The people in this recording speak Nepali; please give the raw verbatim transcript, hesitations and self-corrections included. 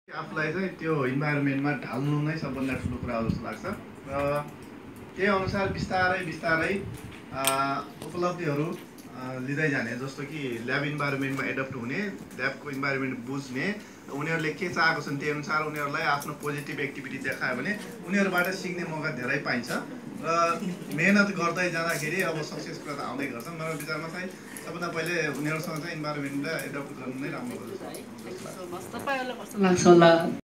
आफूलाई चाहिँ त्यो इन्भाइरोमेन्टमा ढाल्नु नै सबभन्दा ठुलो कुरा हो जस्तो लाग्छ र त्यही अनुसार बिस्तारै बिस्तारै उपलब्धिहरू लिँदै जाने, जस्तो कि ल्याब इन्भाइरोमेन्टमा एडप्ट हुने, ल्याबको इन्भाइरोमेन्ट बुझ्ने, उनीहरूले के चाहेको छन् त्यही अनुसार उनीहरूलाई आफ्नो पोजिटिभ एक्टिभिटी देखायो भने उनीहरूबाट सिक्ने मौका धेरै पाइन्छ र मेहनत गर्दै जाँदाखेरि अब सक्सेस कुरा त आउँदै गर्छ। मेरो विचारमा चाहिँ सबभन्दा पहिले उनीहरूसँग चाहिँ इन्भाइरोमेन्टलाई एडप्ट गर्नु नै राम्रो हो जस्तो लाग्छ।